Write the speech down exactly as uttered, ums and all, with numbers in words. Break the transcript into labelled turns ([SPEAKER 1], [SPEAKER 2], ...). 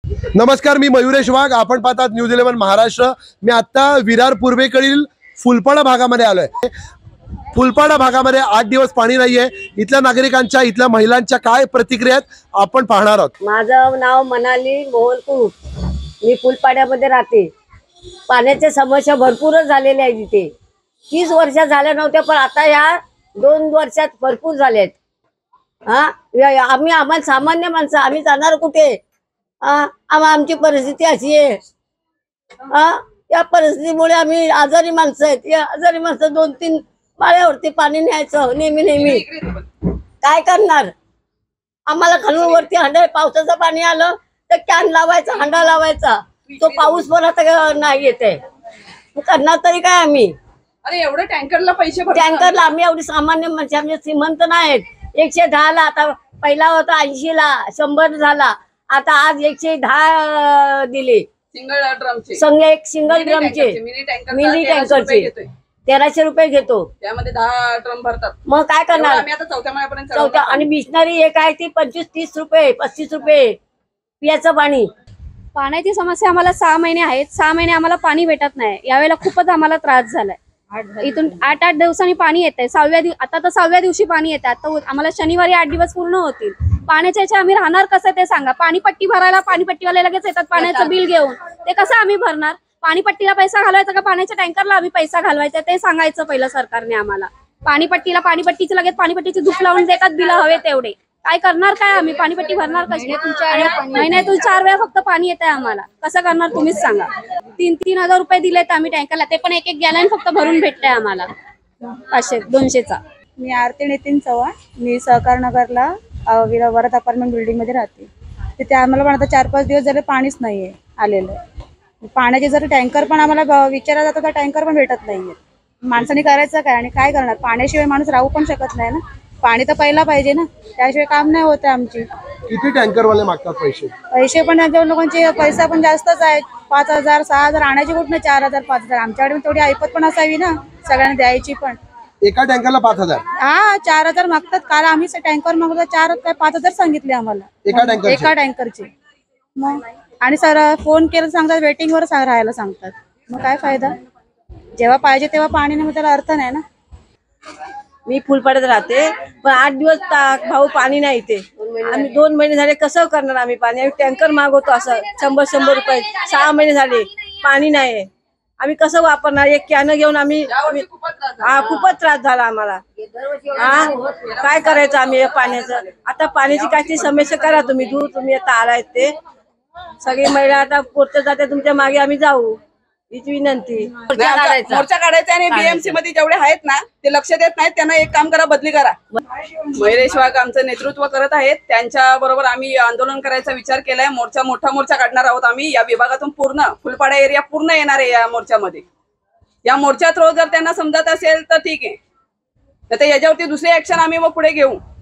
[SPEAKER 1] नमस्कार, मी मयुरेश वाघ. आपण पाहतात न्यूज इलेव्हन महाराष्ट्र. मी आता विरार पूर्वेकडील फुलपाडा भागामध्ये आलोय. फुलपाडा भागामध्ये आठ दिवस पाणी नाहीये. इथल्या नागरिकांच्या, इथल्या महिलांच्या काय प्रतिक्रिया आहेत आपण पाहणार आहोत.
[SPEAKER 2] माझं नाव मनाली मोहन कुरूप. मी फुलपाड्यामध्ये राहते. पाण्याच्या समस्या भरपूरच झालेल्या आहेत इथे. तीस वर्ष झाल्या नव्हत्या, पण आता या दोन वर्षात भरपूर झालेत. हा आम्ही आम्हाला सामान्य माणसं, आम्ही जाणार कुठे? हा आमची परिस्थिती अशी आहे. हा या परिस्थितीमुळे आम्ही आजारी माणसं आहेत. या आजारी माणसं दोन तीन माळ्यावरती पाणी न्यायचं नेहमी नेहमी. काय करणार? आम्हाला खालून वरती हंडा, पावसाचं पाणी आलं तर कॅन लावायचा, हंडा लावायचा. तो पाऊस पण आता नाही येते. करणार तरी काय आम्ही?
[SPEAKER 3] अरे एवढं टँकरला पैसे
[SPEAKER 2] टँकरला आम्ही एवढी सामान्य माणसं, आमचे श्रीमंत नाहीत. एकशे दहा ला आता, पहिला होता ऐंशी ला, शंभर झाला. आता आज एकशे दहा दिले
[SPEAKER 3] सिंगल ड्रमचे.
[SPEAKER 2] संघ एक सिंगल ड्रमचे मिनी टँकरचे तेराशे रुपये घेतो.
[SPEAKER 3] त्यामध्ये दहा ड्रम भरतात.
[SPEAKER 2] मग काय करणार?
[SPEAKER 3] आम्ही आता चौथ्या माळ्यापर्यंत
[SPEAKER 2] चौथ्या आणि मिशनरी एक आहे ती पंचवीस तीस रुपये पस्तीस रुपये पियाचं पाणी.
[SPEAKER 4] पाण्याची समस्या आम्हाला सहा महिने आहेत. सहा महिने आम्हाला पाणी भेटत नाही. यावेळेला खूपच आम्हाला त्रास झालाय. इथून आठ आठ दिवसांनी पाणी येतंय. सहाव्या दिवशी आता तर सहाव्या दिवशी पाणी येतं. आता आम्हाला शनिवारी आठ दिवस पूर्ण होतील. पाण्याच्या याच्या आम्ही राहणार कसं ते सांगा. पाणीपट्टी भरायला पाणीपट्टीवाले लगेच येतात पाण्याचं बिल घेऊन. ते कसं आम्ही भरणार? पाणीपट्टीला पैसा घालवायचा का पाण्याच्या टँकरला आम्ही पैसा घालवायचा ते सांगायचं पहिलं सरकारने आम्हाला. पाणीपट्टीला पाणीपट्टीचं लगेच पाणीपट्टीची धूप लावून देतात बिल हवे तेवढे. काय करणार? काय आम्ही पाणीपट्टी भरणार कशी? महिन्यातून चार वेळा फक्त पाणी येत आहे आम्हाला. कसं करणार तुम्हीच सांगा. तीन तीन हजार रुपये दिलेत आम्ही टँकरला, ते पण एक एक गॅलन फक्त भरून भेटतंय आम्हाला पाचशे दोनशेचा.
[SPEAKER 5] मी आरती नितीन चव्हाण. मी सहकार नगरला वरद अपार्टमेंट बिल्डिंग मध्ये राहते. तिथे आम्हाला पण आता चार पाच दिवस झाले पाणीच नाहीये आलेलं. पाण्याचे जर टँकर पण आम्हाला विचारला जातं तर टँकर पण भेटत नाहीये. माणसाने करायचं काय आणि काय करणार? पाण्याशिवाय माणूस राहू पण शकत नाही ना. पाणी तर पहिला पाहिजे ना, त्याशिवाय काम नाही होत आमची.
[SPEAKER 1] किती टँकरवाले मागतात पैसे?
[SPEAKER 5] पैसे पण त्यांच्या लोकांचे पैसा पण जास्तच आहे. पाच हजार सहा हजार आणायची कुठं नाही, चार हजार पाच हजार. आमच्याकडे पण थोडी ऐपत पण असावी ना सगळ्यांना द्यायची पण.
[SPEAKER 1] एका टँकरला पाच हजार?
[SPEAKER 5] हा चार हजार मागतात. काल आम्ही टँकर मागवला चार काय पाच हजार सांगितले आम्हाला
[SPEAKER 1] एका टँकर
[SPEAKER 5] एका टँकरचे. मग आणि सर फोन केलं सांगतात वेटिंग वर राहायला सांगतात. मग काय फायदा? जेव्हा पाहिजे तेव्हा पाणी नाही, मग त्याला अर्थ नाही ना.
[SPEAKER 2] मी फुलपाड्यात राहते, पण आठ दिवस भाऊ पाणी नाही इथे. आम्ही दोन महिने झाले कसं करणार आम्ही पाणी? आम्ही टँकर मागवतो असं शंभर शंभर रुपये. सहा महिने झाले पाणी नाही. आम्ही कसं वापरणार? एक कॅन घेऊन आम्ही हा खूपच त्रास झाला आम्हाला. हा काय करायचं आम्ही या पाण्याचं? आता पाण्याची काय समस्या करा तुम्ही. दूर तुम्ही आता आलाय ते सगळी महिला आता पोहोचत जाते तुमच्या मागे, आम्ही जाऊ हीच विनंती.
[SPEAKER 3] मोर्चा काढायचा आणि बीएमसी मध्ये जेवढे आहेत ना ते लक्ष देत नाहीत. त्यांना एक काम करा, बदली करा. मयुरेश वाघ आमचं नेतृत्व करत आहेत. त्यांच्या बरोबर आम्ही आंदोलन करायचा विचार केलाय. मोर्चा मोठा मोर्चा काढणार आहोत आम्ही. या विभागातून पूर्ण फुलपाडा एरिया पूर्ण येणार आहे या मोर्चामध्ये. या मोर्चात रोज जर त्यांना समजत असेल तर ठीक आहे, तर याच्यावरती दुसरी ऍक्शन आम्ही मग पुढे घेऊ.